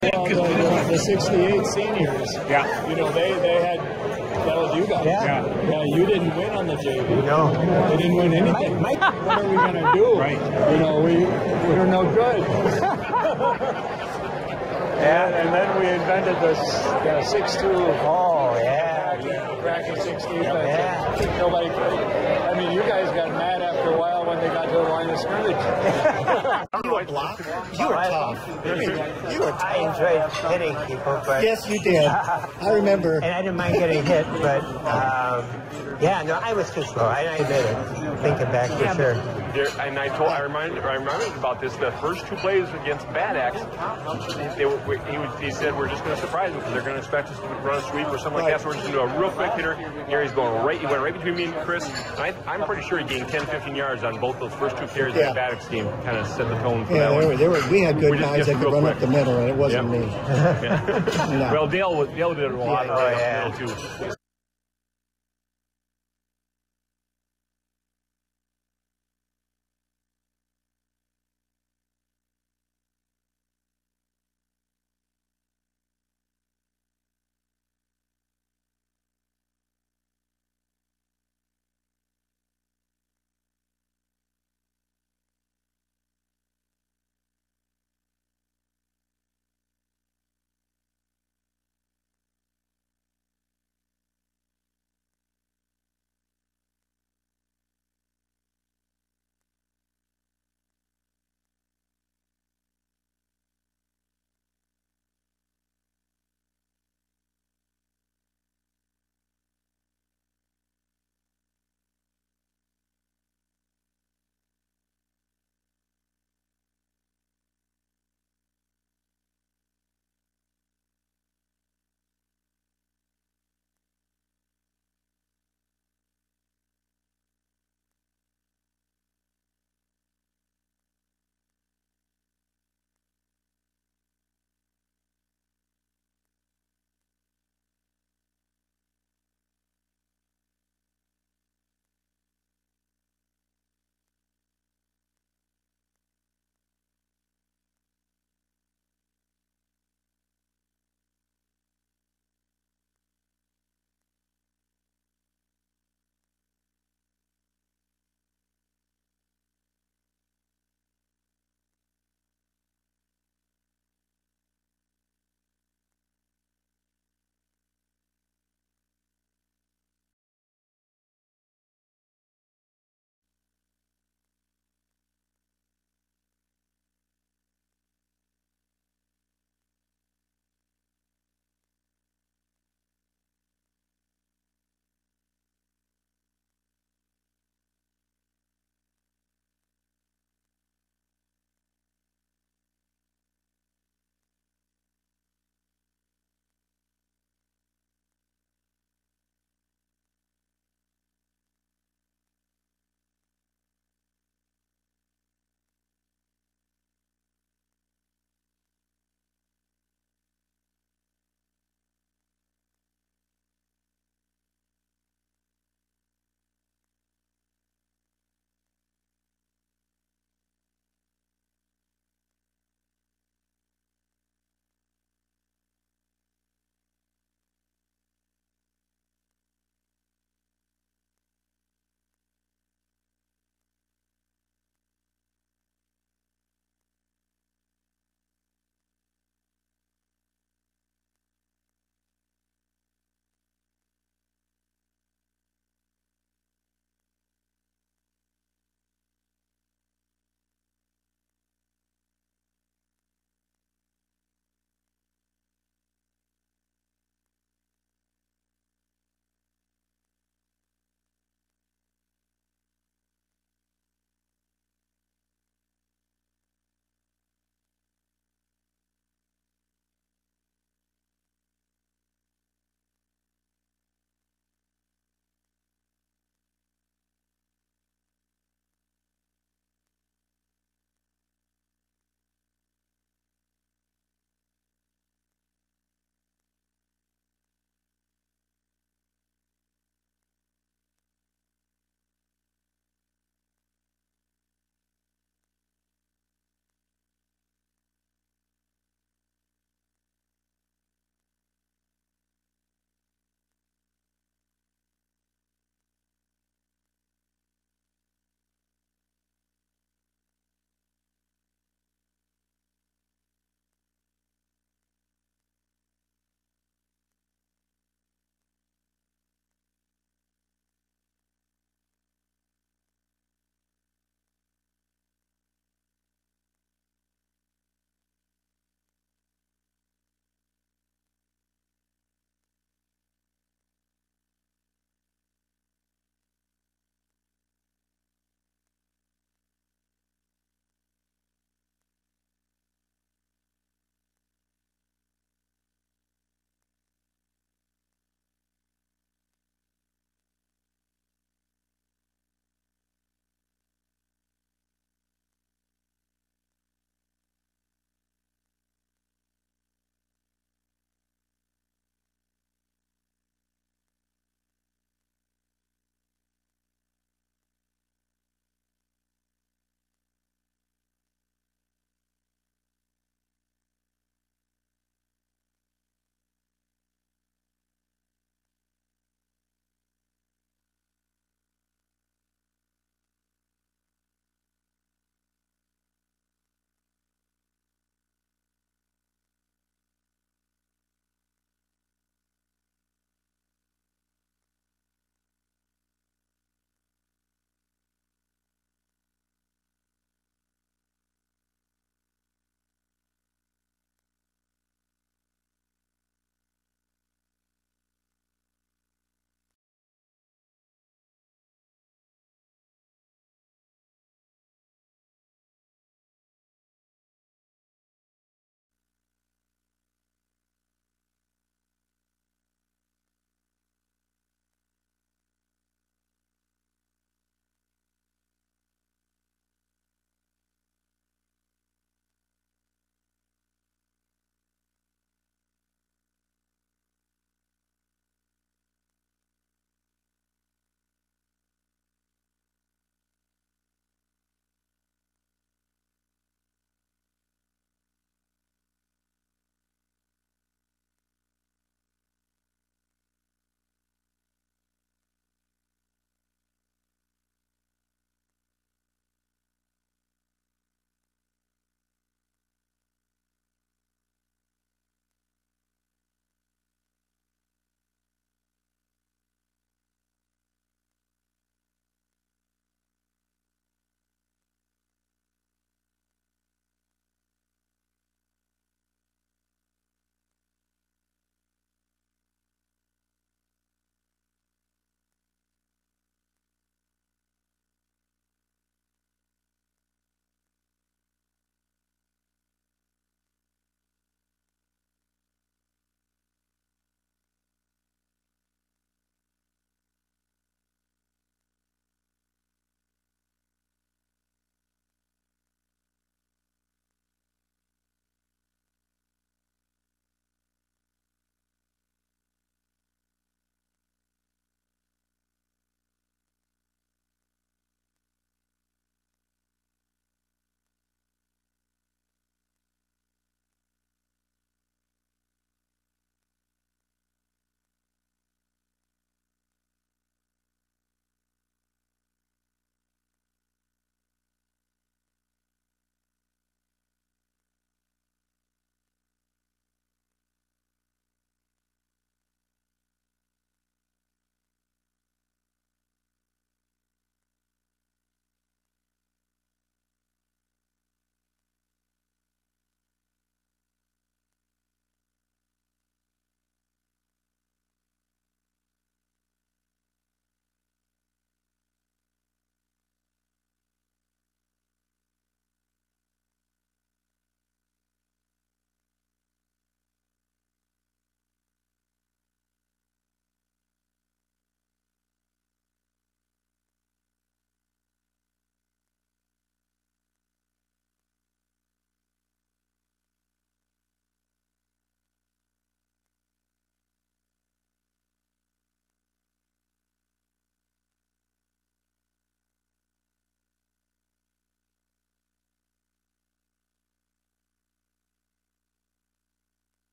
Well, the 68 seniors, Yeah. you know, they had, that was you guys. Yeah. Yeah, you didn't win on the JV. No. They didn't win anything. What are we going to do? Right. You know, we're no good. And then we invented this 6-2. Oh, yeah. Cracky 6 defense. Yeah. Nobody could. I mean, you guys got mad after a while when they got to the line of scrimmage. You were blocked. You were tough. I enjoyed hitting people, but Yes, you did. I remember. and I didn't mind getting hit, but yeah, no, I was too slow. I admit it. Thinking back for sure. And I reminded about this. The first two plays against Bad Axe, he said we're just going to surprise them because they're going to expect us to run a sweep or something like that. So we're just going to do a real quick hitter. Gary's going right. He went right between me and Chris. And I'm pretty sure he gained 10, 15 yards on both those first two carries of the Bad Axe team. Kind of set the tone for that one. We had good guys that could run up the middle, and it wasn't me. No. Well, Dale did a lot Oh, right yeah. up the middle too.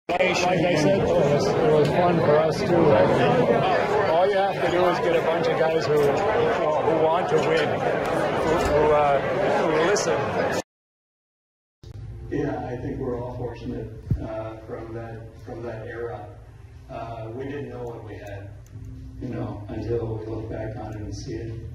Like I said, it was fun for us too. All you have to do is get a bunch of guys who want to win, who listen. Yeah, I think we're all fortunate from that era. We didn't know what we had, until we look back on it and see it.